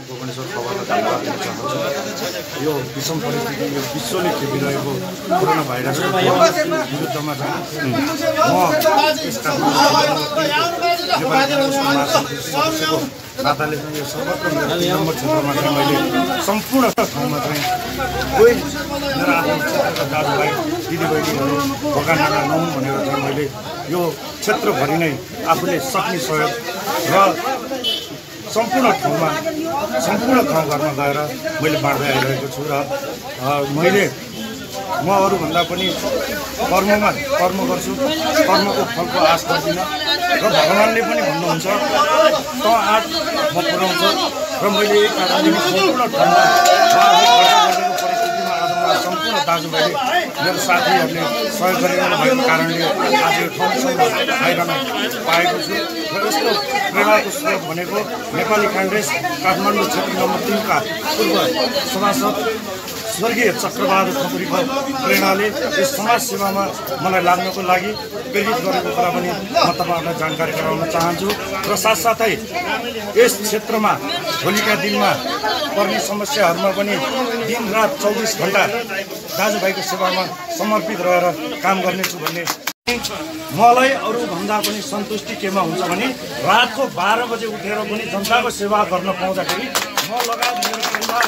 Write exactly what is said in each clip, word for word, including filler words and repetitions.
गोकर्णेश्वर खबरलाई धन्यवाद दिन चाहन्छु। यो विषम परिस्थिति यो विश्वले खेपिरहेको कोरोना भाइरसको विरुद्धमा चाहिँ म यसका नाताले चाहिँ यो सर्वत्र मेरो तीन नम्बर क्षेत्रमा चाहिँ मैले सम्पूर्ण ठाउँमा चाहिँ कोही मेरो आफ्नो क्षेत्रका दाजुभाइ दिदीबहिनीहरू भोका नाका नहुन् भनेर चाहिँ मैले यो क्षेत्रभरि नै आफूले सक्ने सहयोग र सम्पूर्ण ठाउँमा सम्पूर्ण ठाउँ घरमा गएर मैले बाँड्दै आइरहेको छु। र मैले म अरूभन्दा पनि कर्ममा कर्म गर्छु, कर्मको फलको आश गर्दिनँ र भगवान्ले पनि भन्नुहुन्छ त आँट म पुऱ्याउँछु। र मैले यही कारणले सम्पूर्ण ठाउँमा गरिरहेको परिस्थितिमा आज मलाई सम्पूर्ण दाजुभाइले मेरो साथीहरूले सहयोग गरिरहनु भएको कारणले आज यो ठाउँसम्म आइरहन पाएको छु। र यसको प्रेरणाको स्रोत भनेको नेपाली काङ्ग्रेस काठमाडौँ क्षेत्र नम्बर तिनका पूर्व सभासद स्वर्गीय चक्रबहादुर खकुरीको प्रेरणाले यस समाज सेवामा मलाई लाग्नको लागि प्रेरित गरेको कुरा पनि म तपाईँहरूलाई जानकारी गराउन चाहन्छु। र साथसाथै यस क्षेत्रमा भोलिका दिनमा पर्ने समस्याहरूमा पनि दिनरात चौबिस घन्टा दाजुभाइको सेवामा समर्पित रहेर काम गर्नेछु भन्ने मलाई अरूभन्दा पनि सन्तुष्टि केमा हुन्छ भने रातको बाह्र बजे उठेर पनि जनताको सेवा गर्न पाउँदाखेरि म लगायत मेरो परिवार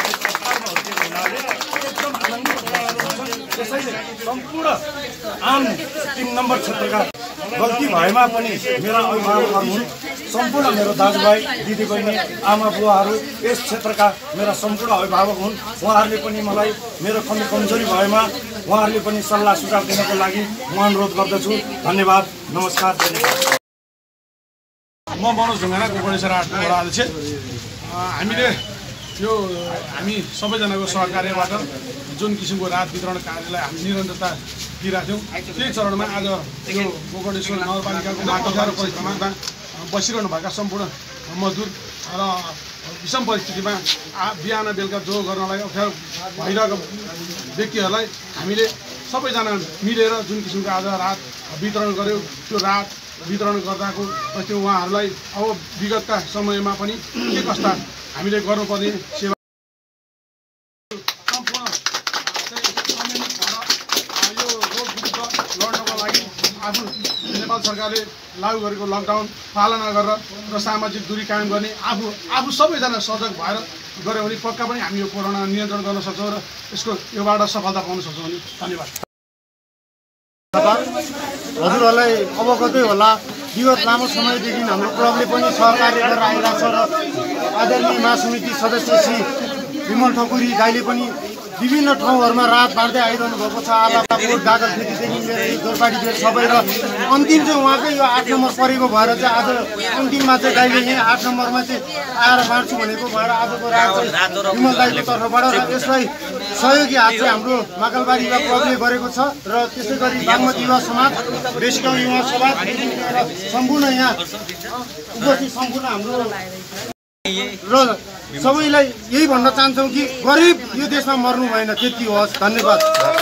एकदम आनन्दित हुनुहुन्छ। त्यसैले सम्पूर्ण आम तीन नम्बर क्षेत्रका गल्ती भएमा पनि मेरा अभिभावकहरू हुन्, सम्पूर्ण मेरो दाजुभाइ दिदीबहिनी आमा बुवाहरू यस क्षेत्रका मेरा सम्पूर्ण अभिभावक हुन्। उहाँहरूले पनि मलाई मेरो कमी कमजोरी भएमा उहाँहरूले पनि सल्लाह सुझाव दिनको लागि म अनुरोध गर्दछु। धन्यवाद, नमस्कार। म मनोज ढुङ्गाना गोकर्णेश्वर आठको वडा अध्यक्ष। हामीले यो हामी सबैजनाको सहकार्यबाट जुन किसिमको राहत वितरण कार्यलाई हामी निरन्तरता दिइरहेको थियौँ, त्यही चरणमा आज यो गोकर्णेश्वर नगरपालिकाको माटोघर परिक्रमा बसिरहनु भएका सम्पूर्ण मजदुर र विषम परिस्थितिमा बिहान बेलुका जो गर्नलाई अप्ठ्यारो भइरहेको व्यक्तिहरूलाई हामीले सबैजना मिलेर जुन किसिमको आज राहत वितरण गऱ्यौँ, त्यो राहत वितरण गर्दाको त्यो उहाँहरूलाई अब विगतका समयमा पनि के कस्ता हामीले गर्नुपर्ने सेवा सम्पूर्ण यो रोग विरुद्ध लड्नको लागि आफू नेपाल सरकारले लागू गरेको लकडाउन पालना गरेर र सामाजिक दूरी कायम गर्ने आफू आफू सबैजना सजग भएर गऱ्यौँ भने पक्का पनि हामी यो कोरोना नियन्त्रण गर्न सक्छौँ र यसको योबाट सफलता पाउन सक्छौँ भने धन्यवाद। हजुरहरूलाई अवगतै होला, विगत लामो समयदेखि हाम्रो क्लबले पनि सहकार्य गरेर आइरहेको छ र आदरणीय महासमिति सदस्य श्री विमल ठकुरी दाइले पनि विभिन्न ठाउँहरूमा राहत बाँड्दै आइरहनु भएको छ। आलापाकोट गागल खेतीदेखि लिएर जोरपाटी गेट सबै र अन्तिम चाहिँ उहाँकै यो आठ नम्बर परेको भएर चाहिँ आज अन्तिममा चाहिँ दाइले यहाँ आठ नम्बरमा चाहिँ आएर बाँड्छु भनेको भएर आजको रात चाहिँ विमल दाइको तर्फबाट र यसलाई सहयोगी हात चाहिँ हाम्रो माकलबारी युवा क्लबले गरेको छ र त्यसै गरी बागमती युवा समाज, बेसिगाउँ युवा समाज सम्पूर्ण यहाँ उपस्थित सम्पूर्ण हाम्रो र सबैलाई यही भन्न चाहन्छौँ कि गरिब यो देशमा मर्नु भएन, त्यति होस्। धन्यवाद।